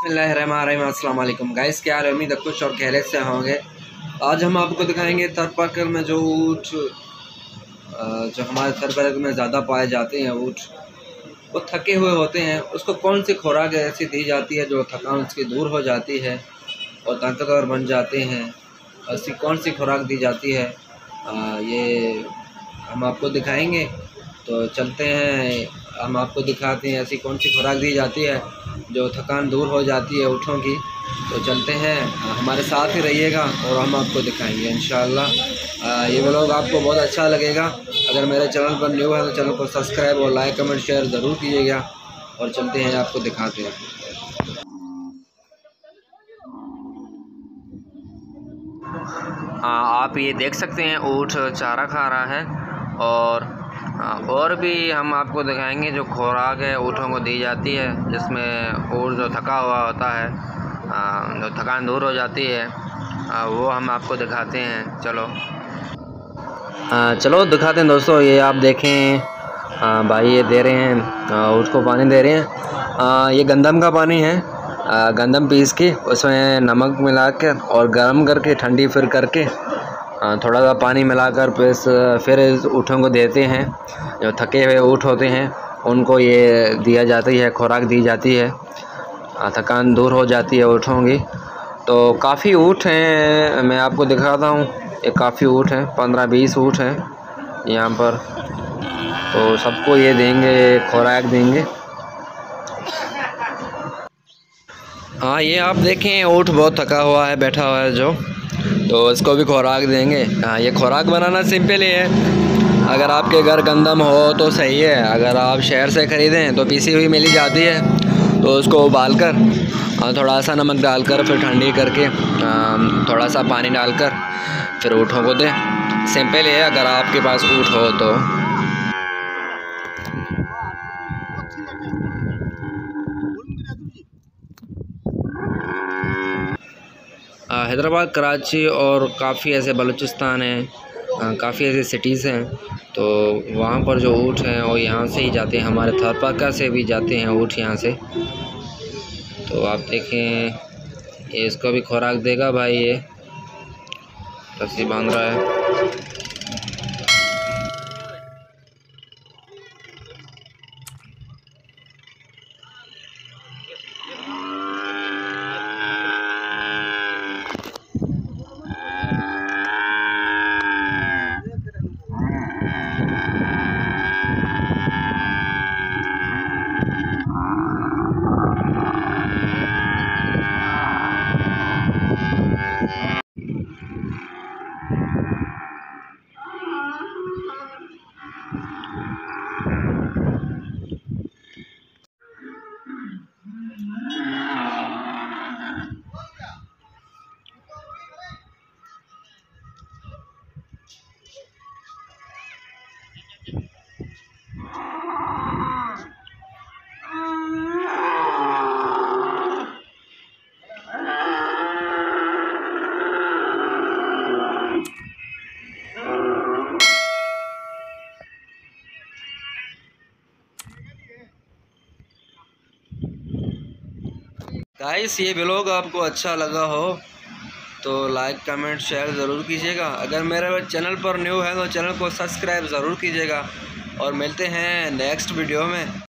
बिस्मिल्लाहिर्रहमानिर्रहीम। अस्सलाम वालेकुम गाइस, क्या हाल है? उम्मीद है खुश और खैरियत से होंगे। आज हम आपको दिखाएंगे थरपरकर में जो ऊँट जो हमारे थरपरकर में ज़्यादा पाए जाते हैं ऊँट, वो थके हुए होते हैं। उसको कौन सी खुराक ऐसी दी जाती है जो थकान उसकी दूर हो जाती है और ताकतवर बन जाते हैं? ऐसी कौन सी खुराक दी जाती है, ये हम आपको दिखाएंगे। तो चलते हैं, हम आपको दिखाते हैं ऐसी कौन सी खुराक दी जाती है जो थकान दूर हो जाती है ऊँटों की। तो चलते हैं, हमारे साथ ही रहिएगा और हम आपको दिखाएंगे इंशाअल्लाह। ये व्लॉग आपको बहुत अच्छा लगेगा। अगर मेरे चैनल पर न्यू है तो चैनल को सब्सक्राइब और लाइक कमेंट शेयर ज़रूर कीजिएगा। और चलते हैं, आपको दिखाते हैं। आप ये देख सकते हैं ऊँट चारा खा रहा है। और भी हम आपको दिखाएंगे जो खुराक है ऊँटों को दी जाती है, जिसमें ऊँट जो थका हुआ होता है, जो थकान दूर हो जाती है, वो हम आपको दिखाते हैं। चलो दिखाते हैं दोस्तों। ये आप देखें, भाई ये दे रहे हैं ऊँट को पानी दे रहे हैं। ये गंदम का पानी है, गंदम पीस के उसमें नमक मिला के और गर्म करके ठंडी फिर करके थोड़ा सा पानी मिलाकर फिर ऊँटों को देते हैं। जो थके हुए ऊँट होते हैं उनको ये दिया जाती है, खुराक दी जाती है, थकान दूर हो जाती है ऊँटों की। तो काफ़ी ऊँट हैं, मैं आपको दिखाता हूँ। ये काफ़ी ऊँट हैं, 15-20 ऊँट हैं यहाँ पर। तो सबको ये देंगे, खुराक देंगे। हाँ, ये आप देखें ऊँट बहुत थका हुआ है, बैठा हुआ है जो, तो इसको भी खुराक देंगे। हाँ, ये खुराक बनाना सिंपल ही है। अगर आपके घर गंदम हो तो सही है, अगर आप शहर से ख़रीदें तो पीसी हुई मिल जाती है। तो उसको उबाल कर थोड़ा सा नमक डालकर फिर ठंडी करके थोड़ा सा पानी डालकर फिर ऊँटों को दें। सिंपल है, अगर आपके पास ऊँट हो तो। हैदराबाद, कराची और काफ़ी ऐसे बलूचिस्तान हैं, काफ़ी ऐसे सिटीज़ हैं। तो वहाँ पर जो ऊँट हैं वो यहाँ से ही जाते हैं, हमारे थरपरकर से भी जाते हैं ऊँट यहाँ से। तो आप देखें, ये इसको भी खुराक देगा भाई। ये रस्सी बांध रहा है। गाइस, ये व्लॉग आपको अच्छा लगा हो तो लाइक कमेंट शेयर ज़रूर कीजिएगा। अगर मेरे चैनल पर न्यू है तो चैनल को सब्सक्राइब ज़रूर कीजिएगा। और मिलते हैं नेक्स्ट वीडियो में।